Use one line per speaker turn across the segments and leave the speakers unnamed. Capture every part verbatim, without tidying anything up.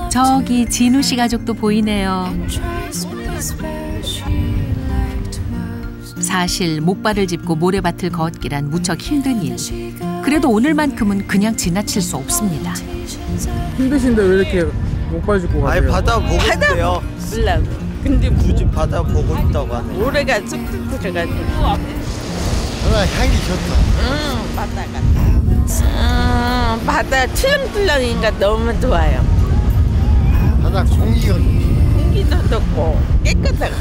저기 진우 씨 가족도 보이네요. 사실 목발을 짚고 모래밭을 걷기란 무척 힘든 일. 그래도 오늘만큼은 그냥 지나칠 수 없습니다.
힘드신데 왜 이렇게 목발 짚고 가세요?
아니 바다 보고 있대요.
몰라고. 근데
굳이 바다 보고 있다고 하네.
모래가 쑥쑥 들어가지고.
바다 향기 좋다.
응, 바다 같다. 음, 바다 출렁출렁이니까 너무 좋아요.
바다 공기가
공기도 좋고 깨끗하고.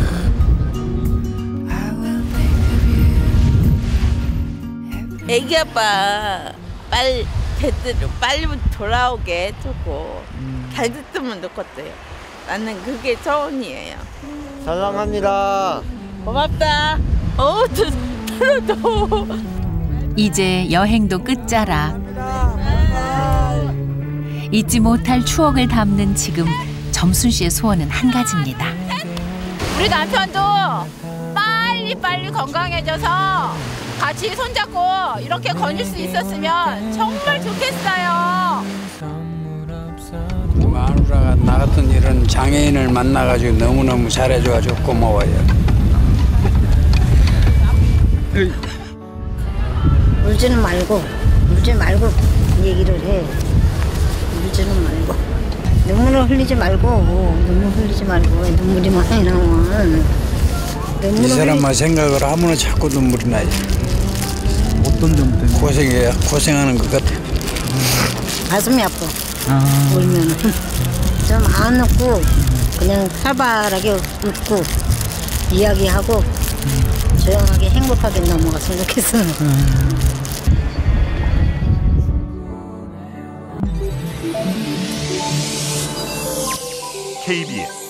애기 아빠 빨리 제대로 빨리 돌아오게 해주고 잘 됐으면 좋겠어요. 나는 그게 소원이에요.
사랑합니다.
고맙다. 어우, 들어줘.
이제 여행도 끝자락. 잊지 못할 추억을 담는 지금 점순 씨의 소원은 한 가지입니다.
우리 남편도 빨리 빨리 건강해져서 같이 손잡고 이렇게 거닐 수 있었으면 정말 좋겠어요.
마누라가 나 같은 이런 장애인을 만나가지고 너무너무 잘해줘가지고 고마워요.
울지는 말고, 울지 말고 얘기를 해. 울지는 말고. 눈물을 흘리지 말고, 눈물 흘리지 말고, 눈물이 많이 나와.
이 사람만 생각을 하면 자꾸 눈물이 나요.
어떤 점 때문에?
고생해요. 고생하는 것 같아.
가슴이 아파.
아.
울면은. 좀 안 웃고, 그냥 살벌하게 웃고, 이야기하고, 조용하게 행복하게 넘어갔으면 좋겠어.
케이비에스